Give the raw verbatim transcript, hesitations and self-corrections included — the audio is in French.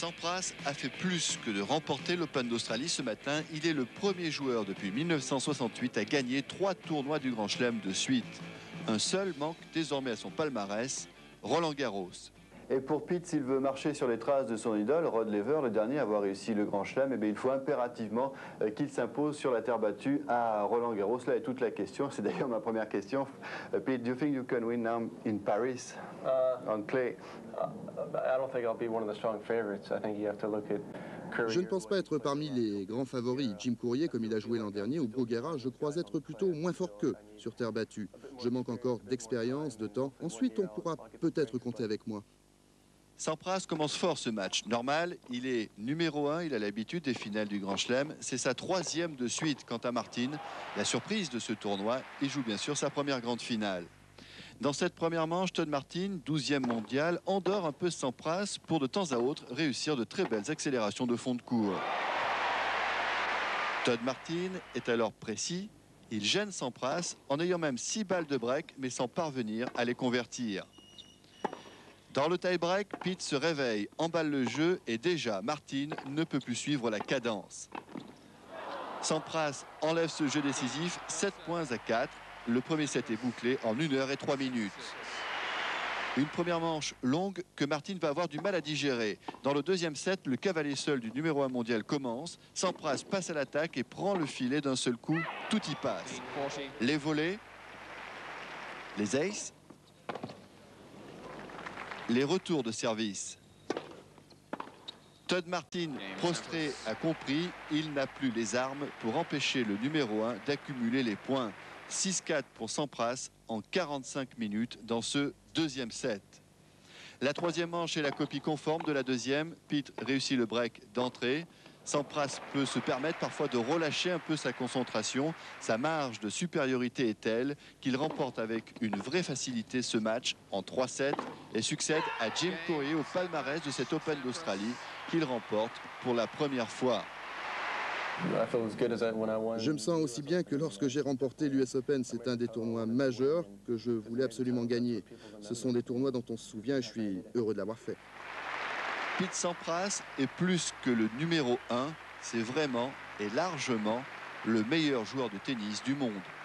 Sampras a fait plus que de remporter l'Open d'Australie ce matin. Il est le premier joueur depuis mille neuf cent soixante-huit à gagner trois tournois du Grand Chelem de suite. Un seul manque désormais à son palmarès, Roland Garros. Et pour Pete, s'il veut marcher sur les traces de son idole, Rod Laver, le dernier à avoir réussi le Grand Chelem, eh bien, il faut impérativement euh, qu'il s'impose sur la terre battue à Roland Garros. Là est toute la question. C'est d'ailleurs ma première question. Uh, Pete, do you think you can win now in Paris uh, on clay? I don't think I'll be one of the strong favorites. I think you have to look at Courier. Je ne pense pas être parmi les grands favoris. Jim Courier, comme il a joué l'an dernier, ou Bruguera, je crois être plutôt moins fort qu'eux sur terre battue. Je manque encore d'expérience, de temps. Ensuite, on pourra peut-être compter avec moi. Sampras commence fort ce match. Normal, il est numéro un, il a l'habitude des finales du Grand Chelem. C'est sa troisième de suite. Quant à Martin, la surprise de ce tournoi, il joue bien sûr sa première grande finale. Dans cette première manche, Todd Martin, douzième mondial, endort un peu Sampras pour de temps à autre réussir de très belles accélérations de fond de court. Todd Martin est alors précis. Il gêne Sampras en ayant même six balles de break, mais sans parvenir à les convertir. Dans le tie-break, Pete se réveille, emballe le jeu et déjà Martin ne peut plus suivre la cadence. Sampras enlève ce jeu décisif, sept points à quatre. Le premier set est bouclé en une heure et trois minutes. Une première manche longue que Martin va avoir du mal à digérer. Dans le deuxième set, le cavalier seul du numéro un mondial commence. Sampras passe à l'attaque et prend le filet d'un seul coup. Tout y passe. Les volets, les aces, les retours de service. Todd Martin, prostré, a compris, il n'a plus les armes pour empêcher le numéro un d'accumuler les points. six quatre pour Sampras en quarante-cinq minutes dans ce deuxième set. La troisième manche est la copie conforme de la deuxième. Pete réussit le break d'entrée. Sampras peut se permettre parfois de relâcher un peu sa concentration. Sa marge de supériorité est telle qu'il remporte avec une vraie facilité ce match en trois sept et succède à Jim Courier au palmarès de cet Open d'Australie qu'il remporte pour la première fois. Je me sens aussi bien que lorsque j'ai remporté l'U S Open. C'est un des tournois majeurs que je voulais absolument gagner. Ce sont des tournois dont on se souvient et je suis heureux de l'avoir fait. Pete Sampras est plus que le numéro un. C'est vraiment et largement le meilleur joueur de tennis du monde.